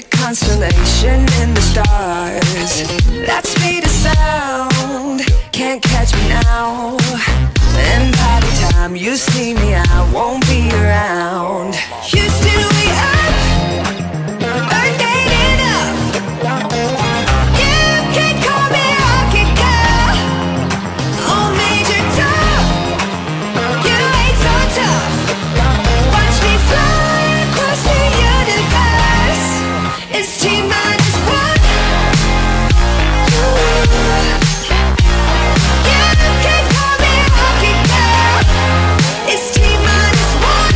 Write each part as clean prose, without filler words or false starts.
perfect constellation in the stars. That speed of sound can't catch me now. And by the time you see me, I won't be around. Houston, we up, earth ain't enough. You can call me Rocket Girl, on Major Tom. You ain't so tough. Watch me fly across the universe. It's T-minus one. You can call me Rocket Girl. It's T-minus one.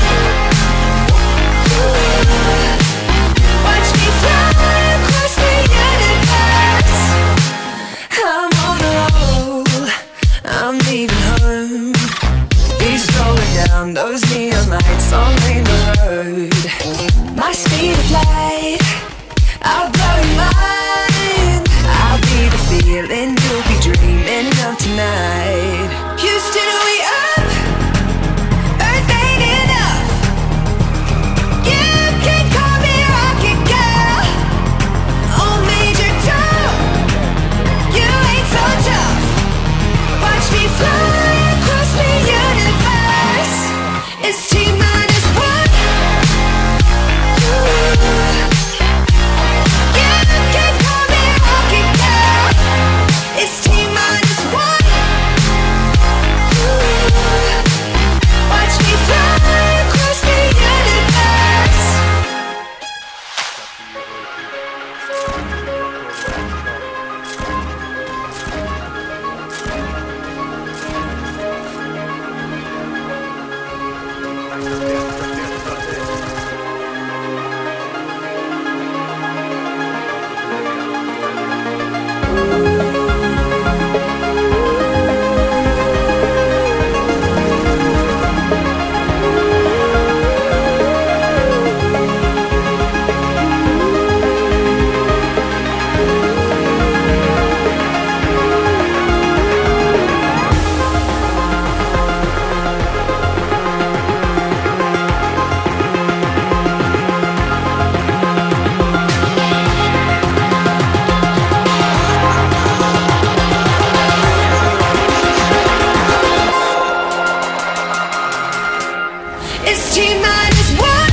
Watch me fly across the universe. I'm on a roll, I'm leaving home. He's rolling down those neon lights on Rainbow Road. My speed of light, I'll blow your mind. I'll be the feeling you'll be dreaming of tonight. Houston, we up, earth ain't enough. You can call me Rocket Girl, on Major Tom. You ain't so tough. Watch me fly across the universe. It's T-minus one. You can call me Rocket Girl. It's T-minus one. Watch me fly across the universe. It's T-minus one.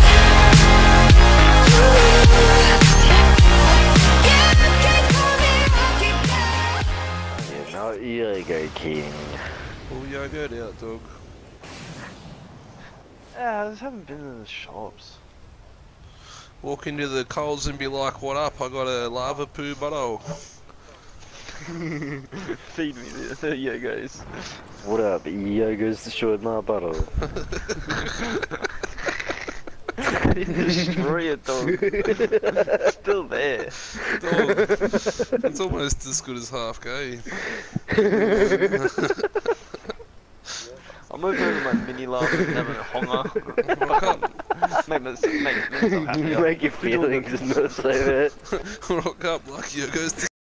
You can call me Rocket Girl. Now here you go, King. Pull your good out, dog. Yeah, I just haven't been in the shops. Walk into the Coles and be like, what up? I got a lava poo butto. Feed me the yogos. What up? Yogos destroyed my bottle. Destroy it, dog. Still there. Dog, it's almost as good as half gay. I'm over my mini lava and having a honger. Rock up. Make myself happier. Make your feelings not so bad. Rock up like Yogo's